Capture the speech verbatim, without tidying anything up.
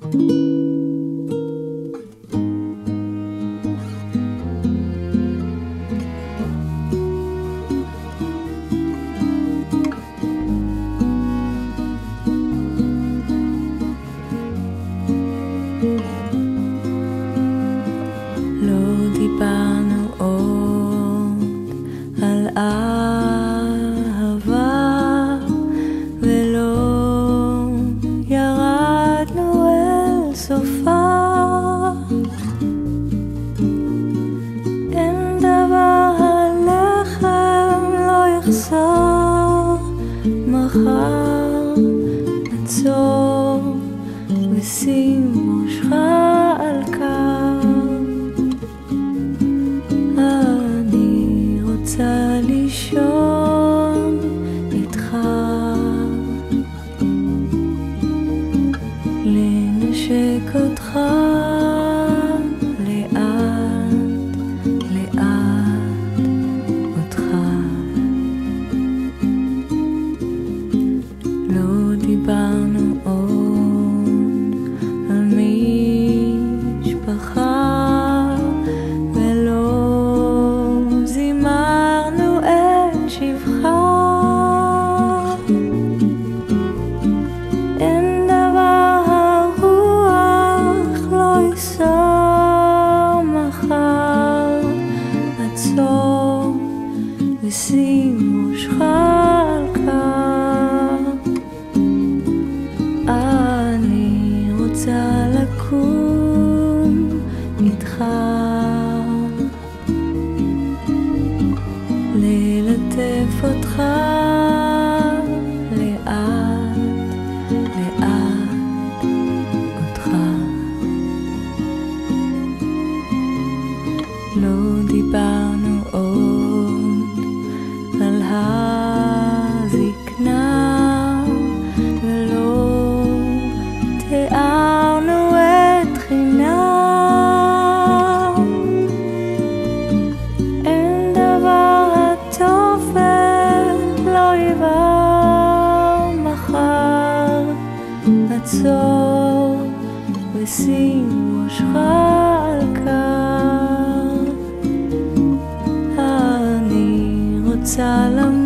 לא דיברנו עוד על אהבה ולא ירדנו אל סופה. אין דבר הלחם לא יחזור מחר, עצור ושים ראשך על קר. אני רוצה לישון איתך, לנשק אותך לאט לאט אותך. לא דיברנו עוד על משפחה ולא זימרנו את שבחה. אין דבר הרוח לא ייסור מחר, עצור ושים ראשך על קר. אני רוצה לקום איתך, ללטף אותך לאט לאט אותך. לא דיברנו עוד על הזקנה ולא תיארנו את חינם. אין דבר התופת לא יבוא מחר, עצור ושים ראשך על קר. אני רוצה למות